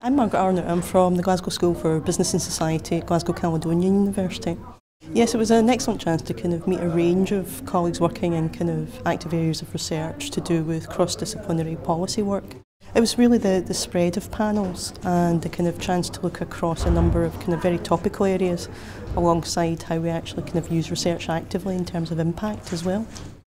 I'm Margaret Arnott. I'm from the Glasgow School for Business and Society at Glasgow Caledonian University. Yes, it was an excellent chance to kind of meet a range of colleagues working in kind of active areas of research to do with cross-disciplinary policy work. It was really the spread of panels and the kind of chance to look across a number of kind of very topical areas alongside how we actually kind of use research actively in terms of impact as well.